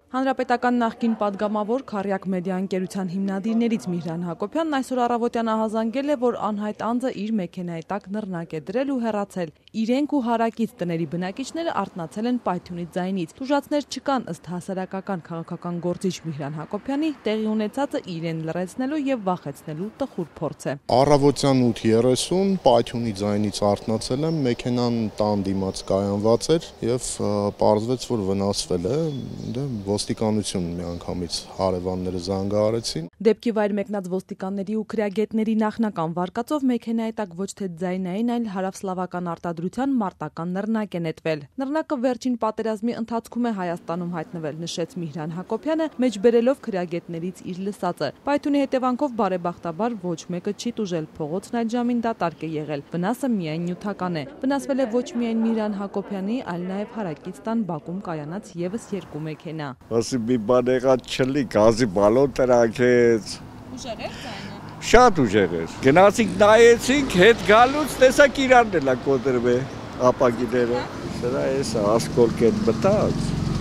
Հանրապետական նախկին պատգամավոր Քառյակ մեդիա ընկերության հիմնադիրներից Միհրան Հակոբյանն այսօր առավոտյան ահազանգել է, որ անհայտ անձը իր մեքենայի տակ նռնակ է դրել ու հեռացել։ Իրենք ու հարակից տների բնակիչները արթնացել են պայթյունի ձայնից։ Տուժածներ չկան, ըստ հասարակական քաղաքական գործիչ Միհրան Հակոբյանի, տեղի ունեցածը իրեն լռեցնելու եւ վախեցնելու տխուր փորձ է։ Առավոտյան 8:30 պայթյունի ձայնից արթնացել եմ, մեքենան տան դիմաց կայանված էր եւ պարզվեց, որ վնասվել է։ Ոստիկանությունն միանգամից հարևանները զանգահարեցին։ Դեպքի վայր մեկնած ոստիկանների ու քրեագետների նախնական վարկածով մեքենայի տակ ոչ թե ձայնային, այլ հարավսլավական արտադրության մարտական նռնակ է նետվել։ Նռնակը վերջին պատերազմի ընթացքում է Հայաստանում հայտնվել, նշեց Միհրան Հակոբյանը, մեջբերելով քրեագետներից իր լսածը։ Պայթյունի հետևանքով բարեբախտաբար ոչ մեկը չի տուժել, փողոցն այդ ժամին դատարկ է եղել։ Վնասը միայն նյութական է։ Վնասվել է ոչ միայն Միհրան Հակոբյանի, այլ նաև հարակից տան բակում կայանած եւս 2 մեքենա։ Ասի մի բան եղած չլի, գազի բալոն տրակեց։ Ուժեղ էր ձայնը։ Շատ ուժեղ էր։ Գնացինք նայեցինք, հետ գալուց տեսակ իրանն էլա կոտրվե ապագիները։ Սրա էս ասկոլկեն մտած։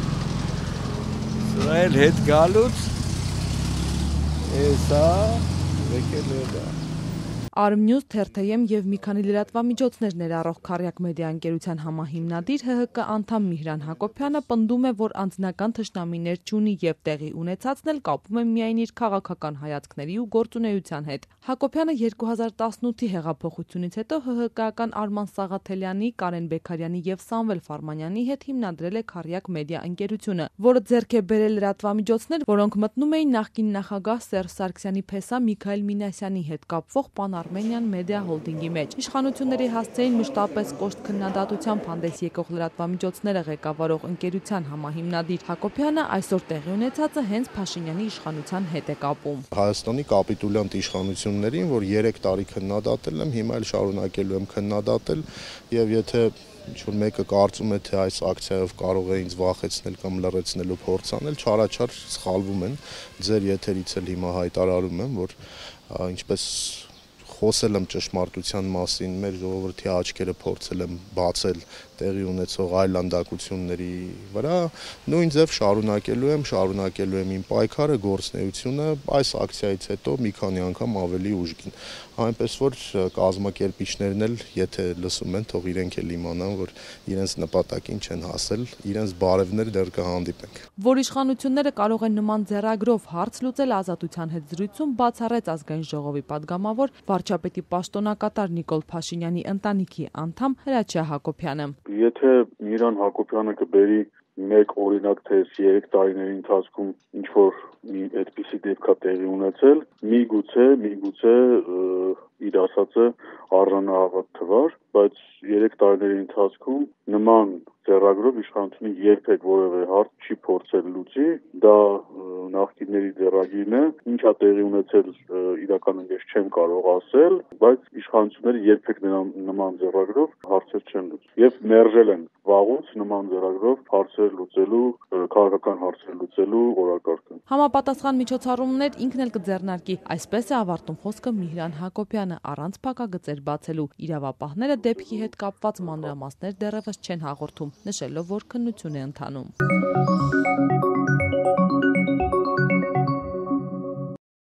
Սրա էլ հետ գալուց էսա եկել էլա։ Արմնյուզ, Թերթեյեմ եւ մի քանի լրատվամիջոցներ ներառող Քառյակ մեդիա ընկերության համահիմնադիր ՀՀԿ անդամ Միհրան Հակոբյանը պնդում է, որ անձնական թշնամիներ չունի եւ տեղի ունեցածն էլ կապում է միայն իր քաղաքական հայացքների ու գործունեության հետ։ Հակոբյանը 2018-ի հեղափոխությունից հետո ՀՀԿ-ական Արման Սաղաթելյանի, Կարեն Բեքարյանի եւ Սամվել Ֆարմանյանի հետ հիմնադրել է Քառյակ մեդիա ընկերությունը, որը ձեռք է բերել լրատվամիջոցներ, որոնք մտնում էին նախկին նախագահ Սերժ Սարգսյանի փեսա Միքայել Մինասյանի հետ կապվող Pan-Armenian Media Holding-ի մեջ։ Իշխանությունների հասցեին մշտապես կոշտ քննադատությամբ հանդես եկող լրատվամիջոցները ղեկավարող ընկերության համահիմնադիր Հակոբյանը այսօր տեղի ունեցածը հենց Փաշինյանի իշխանության հետ է կապում։ Հայաստանի կապիտուլյանտ իշխանություններին, որ 3 տարի քննադատել եմ, հիմա էլ շարունակելու եմ քննադատել եւ եթե ինչ-որ մեկը կարծում է, թե այս ակցիայով կարող է ինձ վախեցնել կամ լռեցնելու փորձ անել, չարաչար սխալվում են։ Ձեր եթերից էլ հիմա հայտարարում եմ, որ ինչպես խոսել եմ ճշմարտության մասին, մեր ժողովրդի աչքերը փորձել եմ բացել տեղի ունեցող այլանդակությունների վրա, նույն ձև շարունակելու եմ իմ պայքարը, գործունեությունը, այս ակցիայից հետո մի քանի անգամ ավելի ուժգին։ Այնպես որ կազմակերպիչներն էլ, եթե լսում են, թող իրենք էլ իմանան, որ իրենց նպատակին չեն հասել, իրենց բարևներ դեռ կհանդիպենք։ Որ իշխանությունները կարող են նման ձեռագրով հարց լուծել Ազատության հետ զրույցում, բացառեց Ազգային ժողովի падգամավոր վարչապետի պաշտոնակատար Նիկոլ Փաշինյանի ընտանիքի անդամ Հրաչյա Հակոբյանը։ Եթե Միհրան Հակոբյանը կբերի մեկ օրինակ, թե 3 տարիների ընթացքում ինչ-որ մի այդպիսի դեպք է տեղի ունեցել, միգուցե իր ասածը առանահավատ թվար, բայց 3 տարիների ընթացքում նման ձեռագրով իշխանությունը երբեք որևէ հարց չի փորձել լուծի, դա նախկինների ձեռագիրն է, ինչա տեղի ունեցել իրականում ես չեմ կարող ասել, բայց իշխանությունները երբեք նման ձեռագրով հարցեր չեն լուծում եւ մերժել են վաղուց նման ձեռագրով հարցեր լուծելու, քաղաքական հարցեր լուծելու օրակարգը։ Համապատասխան միջոցառումներ ինքն էլ կձեռնարկի, այսպես է ավարտում խոսքը Միհրան Հակոբյանը առանց փակագծեր բացելու։ Իրավապահները դեպքի հետ կապված մանրամասներ դեռևս չեն հաղորդում, նշելով, որ քննություն է ընթանում։